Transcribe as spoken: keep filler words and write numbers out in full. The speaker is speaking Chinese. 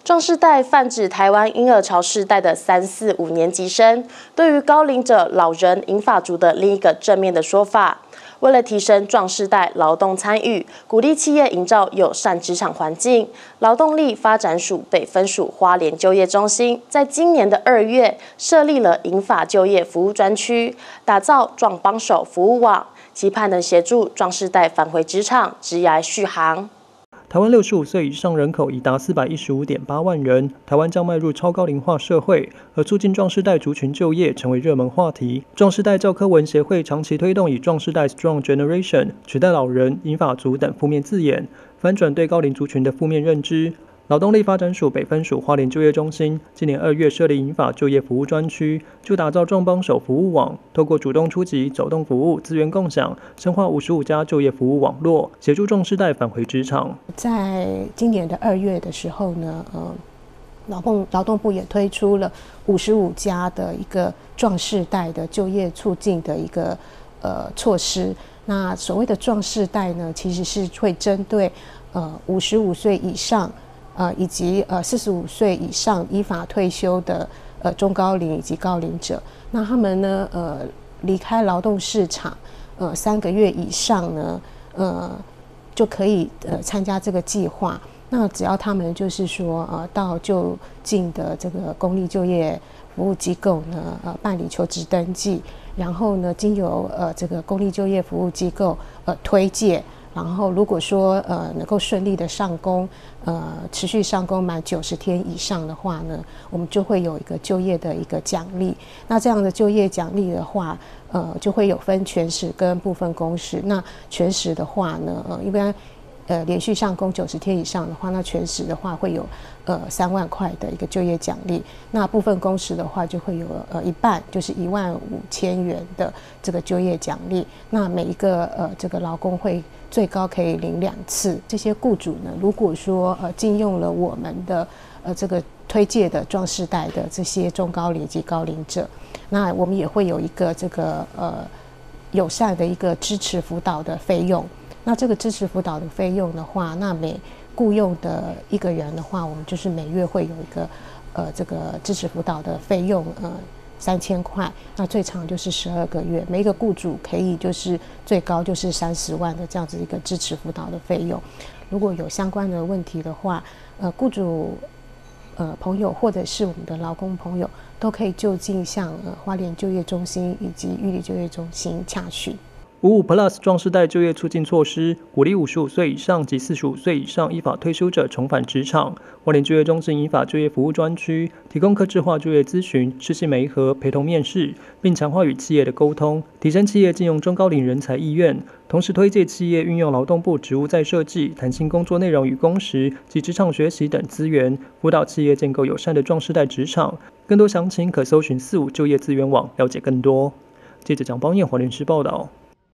壮世代泛指台湾婴儿潮世代的三四五年级生，对于高龄者、老人、银发族的另一个正面的说法。为了提升壮世代劳动参与，鼓励企业营造友善职场环境，劳动力发展署北分署花莲就业中心在今年的二月设立了银发就业服务专区，打造壮帮手服务网，期盼能协助壮世代返回职场，职涯续航。 台湾六十五岁以上人口已达四百一十五点八万人，台湾将迈入超高龄化社会，而促进壮世代族群就业成为热门话题。壮世代教科文协会长期推动以壮世代 Strong Generation 取代老人、银发族等负面字眼，翻转对高龄族群的负面认知。劳动力发展署北分署花莲就业中心今年二月设立银发就业服务专区，就打造壮帮手服务网，透过主动出击、走动服务、资源共享，深化五十五家就业服务网络，协助壮世代返回职场。 在今年的二月的时候呢，呃，劳动劳动部也推出了五十五家的一个壮世代的就业促进的一个呃措施。那所谓的壮世代呢，其实是会针对呃五十五岁以上。呃，以及呃四十五岁以上依法退休的呃中高龄以及高龄者，那他们呢呃离开劳动市场呃三个月以上呢，呃就可以呃参加这个计划。那只要他们就是说呃到就近的这个公立就业服务机构呢呃办理求职登记，然后呢经由呃这个公立就业服务机构呃推介。然后，如果说呃能够顺利的上工，呃持续上工满九十天以上的话呢，我们就会有一个就业的一个奖励。那这样的就业奖励的话，呃就会有分全时跟部分工时。那全时的话呢，呃一般呃连续上工九十天以上的话，那全时的话会有呃三万块的一个就业奖励。那部分工时的话，就会有呃一半，就是一万五千元的这个就业奖励。那每一个呃这个劳工会最高可以领两次。这些雇主呢，如果说呃禁用了我们的呃这个推介的壮世代的这些中高龄及高龄者，那我们也会有一个这个呃友善的一个支持辅导的费用。那这个支持辅导的费用的话，那每雇用的一个人的话，我们就是每月会有一个呃这个支持辅导的费用呃三千块，那最长就是十二个月，每一个雇主可以就是最高就是三十万的这样子一个支持辅导的费用。如果有相关的问题的话，呃雇主呃朋友或者是我们的劳工朋友都可以就近向呃花莲就业中心以及玉里就业中心洽询。 五五 Plus 壮世代就业促进措施，鼓励五十五岁以上及四十五岁以上依法退休者重返职场。花莲就业中心依法就业服务专区提供客制化就业咨询、实习媒合、陪同面试，并强化与企业的沟通，提升企业进用中高龄人才意愿。同时推介企业运用劳动部职务再设计、弹性工作内容与工时及职场学习等资源，辅导企业建构友善的壮世代职场。更多详情可搜寻四五就业资源网了解更多。记者蒋邦彦花莲市报道。